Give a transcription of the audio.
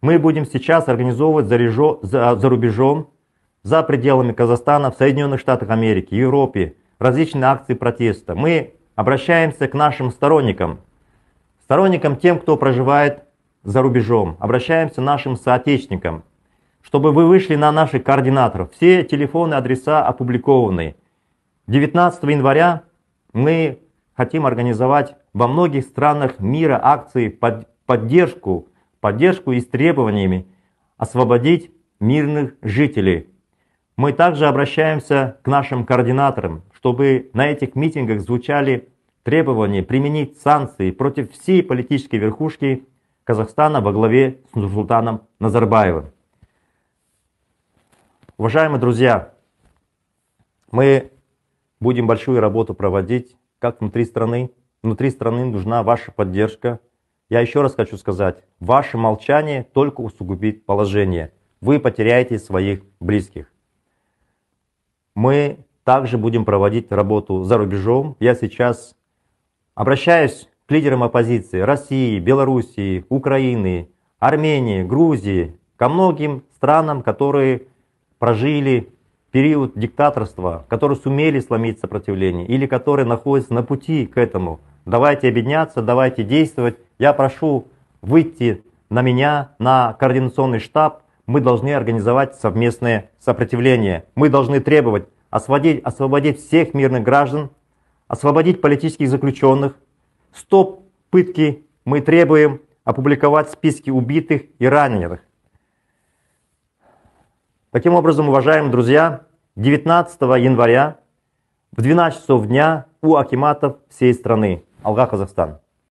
Мы будем сейчас организовывать за рубежом, за пределами Казахстана, в Соединенных Штатах Америки, Европе, различные акции протеста. Мы обращаемся к нашим сторонникам, тем, кто проживает за рубежом, обращаемся к нашим соотечественникам, чтобы вы вышли на наших координаторов. Все телефоны, адреса опубликованы. 19 января мы хотим организовать во многих странах мира акции под поддержку и с требованиями освободить мирных жителей. Мы также обращаемся к нашим координаторам, чтобы на этих митингах звучали требования применить санкции против всей политической верхушки Казахстана во главе с Нурсултаном Назарбаевым. Уважаемые друзья, мы будем большую работу проводить как внутри страны. Внутри страны нужна ваша поддержка. Я еще раз хочу сказать, ваше молчание только усугубит положение. Вы потеряете своих близких. Мы также будем проводить работу за рубежом. Я сейчас обращаюсь к лидерам оппозиции России, Белоруссии, Украины, Армении, Грузии, ко многим странам, которые прожили период диктаторства, которые сумели сломить сопротивление или которые находятся на пути к этому. Давайте объединяться, давайте действовать. Я прошу выйти на меня, на координационный штаб. Мы должны организовать совместное сопротивление. Мы должны требовать освободить всех мирных граждан, освободить политических заключенных. Стоп пытки. Мы требуем опубликовать списки убитых и раненых. Таким образом, уважаемые друзья, 19 января в 12 часов дня у акиматов всей страны. Алга, Казахстан.